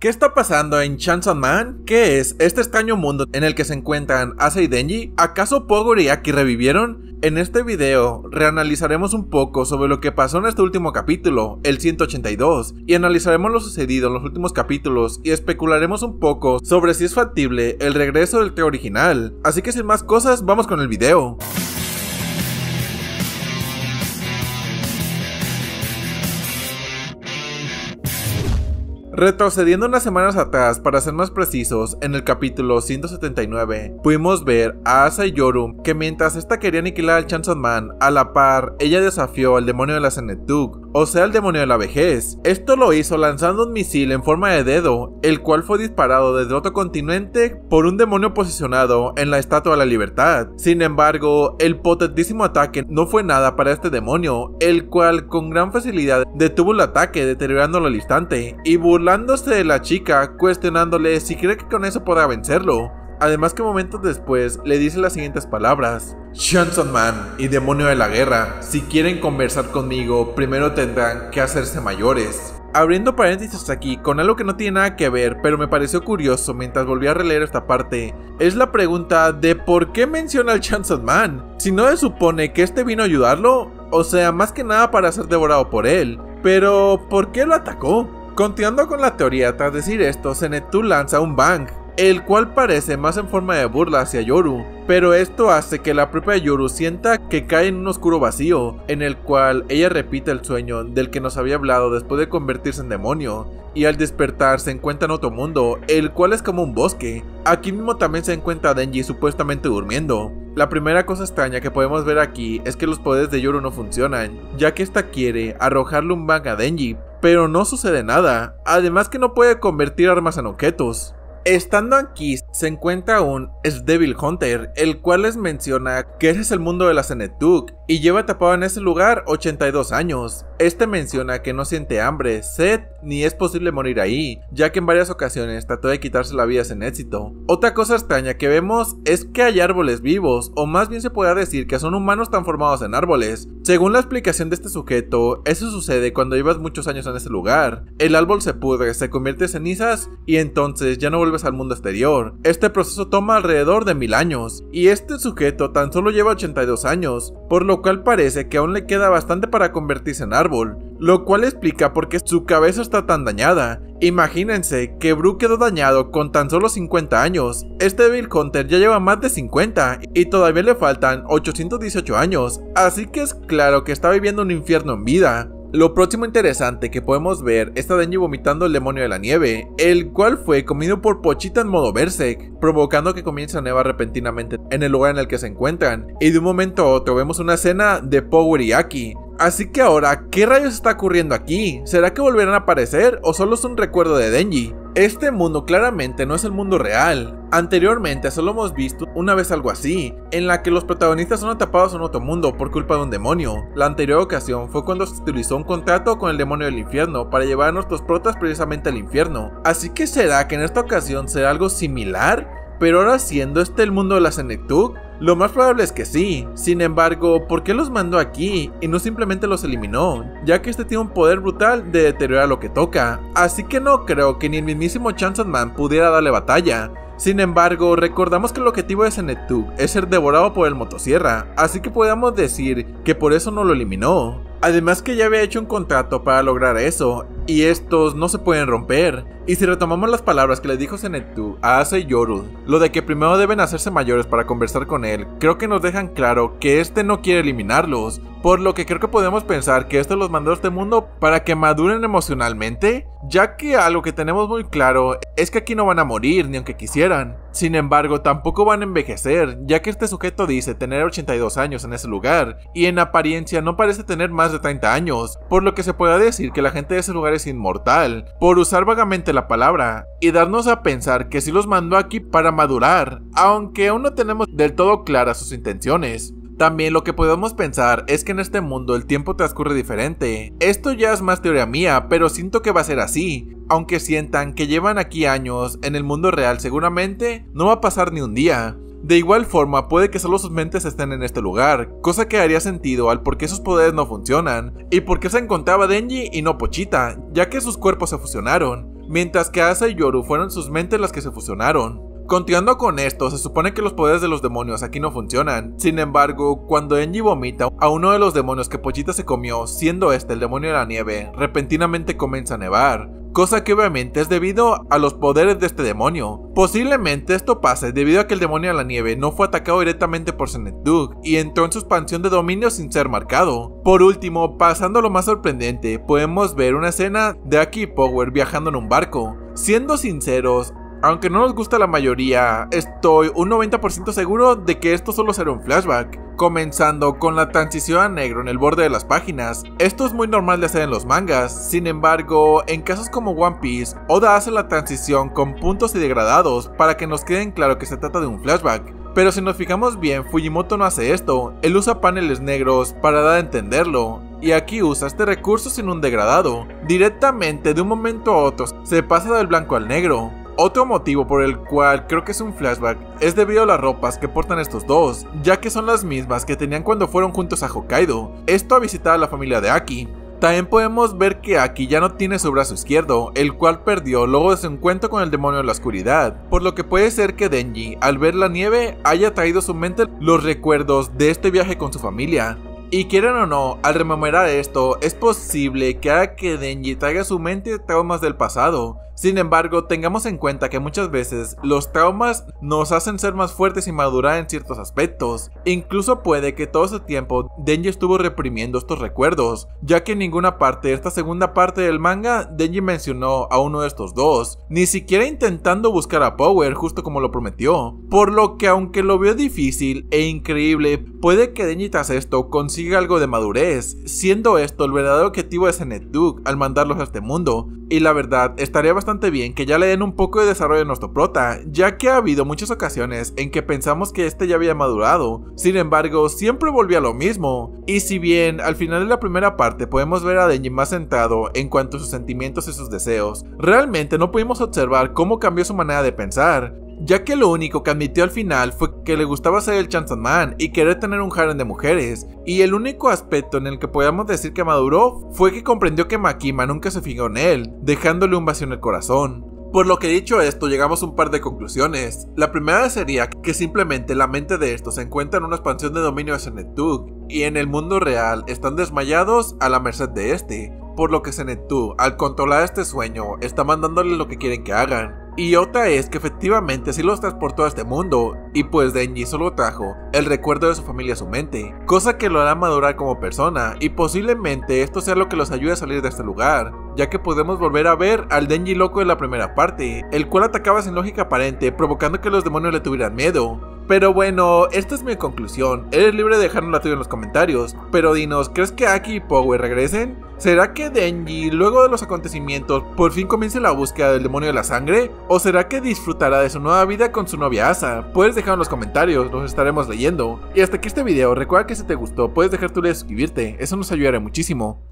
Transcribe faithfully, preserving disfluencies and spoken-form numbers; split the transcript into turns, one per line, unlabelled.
¿Qué está pasando en Chainsaw Man? ¿Qué es este extraño mundo en el que se encuentran Asa y Denji? ¿Acaso Pogo y Aki revivieron? En este video reanalizaremos un poco sobre lo que pasó en este último capítulo, el ciento ochenta y dos, y analizaremos lo sucedido en los últimos capítulos y especularemos un poco sobre si es factible el regreso del trío original. Así que sin más cosas, vamos con el video. Retrocediendo unas semanas atrás, para ser más precisos, en el capítulo ciento setenta y nueve, pudimos ver a Asa y Yoru que mientras esta quería aniquilar al Chainsaw Man, a la par, ella desafió al demonio de la Senetug, o sea el demonio de la vejez. Esto lo hizo lanzando un misil en forma de dedo, el cual fue disparado desde otro continente por un demonio posicionado en la Estatua de la Libertad. Sin embargo, el potentísimo ataque no fue nada para este demonio, el cual con gran facilidad detuvo el ataque, deteriorándolo al instante, y burlándose de la chica, cuestionándole si cree que con eso podrá vencerlo. Además que momentos después le dice las siguientes palabras: Chainsaw Man y demonio de la guerra, si quieren conversar conmigo, primero tendrán que hacerse mayores. Abriendo paréntesis aquí con algo que no tiene nada que ver, pero me pareció curioso mientras volví a releer esta parte, es la pregunta de por qué menciona al Chainsaw Man, si no se supone que este vino a ayudarlo, o sea, más que nada para ser devorado por él, pero ¿por qué lo atacó? Continuando con la teoría, tras decir esto, Senetug lanza un bang, el cual parece más en forma de burla hacia Yoru, pero esto hace que la propia Yoru sienta que cae en un oscuro vacío, en el cual ella repite el sueño del que nos había hablado después de convertirse en demonio, y al despertar se encuentra en otro mundo, el cual es como un bosque. Aquí mismo también se encuentra Denji supuestamente durmiendo. La primera cosa extraña que podemos ver aquí es que los poderes de Yoru no funcionan, ya que esta quiere arrojarle un bang a Denji, pero no sucede nada, además que no puede convertir armas en objetos. Estando aquí, se encuentra un Devil Hunter, el cual les menciona que ese es el mundo de la Senetug, y lleva tapado en ese lugar ochenta y dos años. Este menciona que no siente hambre, sed, ni es posible morir ahí, ya que en varias ocasiones trató de quitarse la vida sin éxito. Otra cosa extraña que vemos es que hay árboles vivos, o más bien se puede decir que son humanos transformados en árboles. Según la explicación de este sujeto, eso sucede cuando llevas muchos años en ese lugar. El árbol se pudre, se convierte en cenizas, y entonces ya no vuelves al mundo exterior. Este proceso toma alrededor de mil años, y este sujeto tan solo lleva ochenta y dos años, por lo cual parece que aún le queda bastante para convertirse en árbol, lo cual explica por qué su cabeza está tan dañada. Imagínense que Bru quedó dañado con tan solo cincuenta años, este Devil Hunter ya lleva más de cincuenta y todavía le faltan ochocientos dieciocho años, así que es claro que está viviendo un infierno en vida. Lo próximo interesante que podemos ver es a Denji vomitando el demonio de la nieve, el cual fue comido por Pochita en modo Berserk, provocando que comience a nevar repentinamente en el lugar en el que se encuentran, y de un momento a otro vemos una escena de Power y Aki. Así que ahora, ¿qué rayos está ocurriendo aquí? ¿Será que volverán a aparecer o solo es un recuerdo de Denji? Este mundo claramente no es el mundo real. Anteriormente solo hemos visto una vez algo así, en la que los protagonistas son atrapados en otro mundo por culpa de un demonio. La anterior ocasión fue cuando se utilizó un contrato con el demonio del infierno para llevar a nuestros protas precisamente al infierno. Así que ¿será que en esta ocasión será algo similar? Pero ahora siendo este el mundo de la Senetug, lo más probable es que sí. Sin embargo, ¿por qué los mandó aquí y no simplemente los eliminó? Ya que este tiene un poder brutal de deteriorar lo que toca, así que no creo que ni el mismísimo Chainsaw Man pudiera darle batalla. Sin embargo, recordamos que el objetivo de Senetug es ser devorado por el motosierra, así que podemos decir que por eso no lo eliminó. Además que ya había hecho un contrato para lograr eso, y estos no se pueden romper. Y si retomamos las palabras que les dijo Senetug a Asa y Yoru, lo de que primero deben hacerse mayores para conversar con él, creo que nos dejan claro que este no quiere eliminarlos, por lo que creo que podemos pensar que este los mandó a este mundo para que maduren emocionalmente, ya que algo que tenemos muy claro es que aquí no van a morir ni aunque quisieran. Sin embargo, tampoco van a envejecer, ya que este sujeto dice tener ochenta y dos años en ese lugar, y en apariencia no parece tener más de treinta años, por lo que se puede decir que la gente de ese lugar es inmortal, por usar vagamente la palabra, y darnos a pensar que sí los mandó aquí para madurar, aunque aún no tenemos del todo claras sus intenciones. También lo que podemos pensar es que en este mundo el tiempo transcurre diferente. Esto ya es más teoría mía, pero siento que va a ser así. Aunque sientan que llevan aquí años, en el mundo real seguramente no va a pasar ni un día. De igual forma, puede que solo sus mentes estén en este lugar, cosa que haría sentido al por qué sus poderes no funcionan, y por qué se encontraba Denji y no Pochita, ya que sus cuerpos se fusionaron. mientras que Asa y Yoru fueron sus mentes las que se fusionaron. Continuando con esto, se supone que los poderes de los demonios aquí no funcionan. Sin embargo, cuando Denji vomita a uno de los demonios que Pochita se comió, siendo este el demonio de la nieve, repentinamente comienza a nevar. Cosa que obviamente es debido a los poderes de este demonio. Posiblemente esto pase debido a que el demonio de la nieve no fue atacado directamente por Zenith-Duk y entró en su expansión de dominio sin ser marcado. Por último, pasando a lo más sorprendente, podemos ver una escena de Aki y Power viajando en un barco. Siendo sinceros, aunque no nos gusta la mayoría, estoy un noventa por ciento seguro de que esto solo será un flashback, comenzando con la transición a negro en el borde de las páginas. Esto es muy normal de hacer en los mangas, sin embargo, en casos como One Piece, Oda hace la transición con puntos y degradados para que nos queden claro que se trata de un flashback. Pero si nos fijamos bien, Fujimoto no hace esto, él usa paneles negros para dar a entenderlo. Y aquí usa este recurso sin un degradado, directamente de un momento a otro se pasa del blanco al negro. Otro motivo por el cual creo que es un flashback es debido a las ropas que portan estos dos, ya que son las mismas que tenían cuando fueron juntos a Hokkaido, esto a visitar a la familia de Aki. También podemos ver que Aki ya no tiene su brazo izquierdo, el cual perdió luego de su encuentro con el demonio de la oscuridad, por lo que puede ser que Denji, al ver la nieve, haya traído a su mente los recuerdos de este viaje con su familia. Y quieran o no, al rememorar esto, es posible que haga que Denji traiga a su mente traumas del pasado. Sin embargo, tengamos en cuenta que muchas veces los traumas nos hacen ser más fuertes y madurar en ciertos aspectos. Incluso puede que todo ese tiempo Denji estuvo reprimiendo estos recuerdos, ya que en ninguna parte de esta segunda parte del manga Denji mencionó a uno de estos dos, ni siquiera intentando buscar a Power justo como lo prometió. Por lo que aunque lo veo difícil e increíble, puede que Denji tras esto consiga algo de madurez, siendo esto el verdadero objetivo de Zenith-Duk al mandarlos a este mundo. Y la verdad, estaría bastante bien que ya le den un poco de desarrollo a nuestro prota, ya que ha habido muchas ocasiones en que pensamos que este ya había madurado, sin embargo siempre volvía a lo mismo. Y si bien al final de la primera parte podemos ver a Denji más centrado en cuanto a sus sentimientos y sus deseos, realmente no pudimos observar cómo cambió su manera de pensar, ya que lo único que admitió al final fue que le gustaba ser el Chainsaw Man y querer tener un harem de mujeres, y el único aspecto en el que podemos decir que maduró fue que comprendió que Makima nunca se fijó en él, dejándole un vacío en el corazón. Por lo que dicho esto, llegamos a un par de conclusiones. La primera sería que simplemente la mente de estos se encuentra en una expansión de dominio de Zenith-Duk, y en el mundo real están desmayados a la merced de este, por lo que Zenith-Duk, al controlar este sueño, está mandándole lo que quieren que hagan. Y otra es que efectivamente sí los transportó a este mundo, y pues Denji solo trajo el recuerdo de su familia a su mente, cosa que lo hará madurar como persona, y posiblemente esto sea lo que los ayude a salir de este lugar, ya que podemos volver a ver al Denji loco de la primera parte, el cual atacaba sin lógica aparente, provocando que los demonios le tuvieran miedo. Pero bueno, esta es mi conclusión, eres libre de dejarnos la tuya en los comentarios, pero dinos, ¿crees que Aki y Power regresen? ¿Será que Denji, luego de los acontecimientos, por fin comience la búsqueda del demonio de la sangre? ¿O será que disfrutará de su nueva vida con su novia Asa? Puedes dejar en los comentarios, los estaremos leyendo. Y hasta aquí este video, recuerda que si te gustó puedes dejar tu like y suscribirte, eso nos ayudará muchísimo.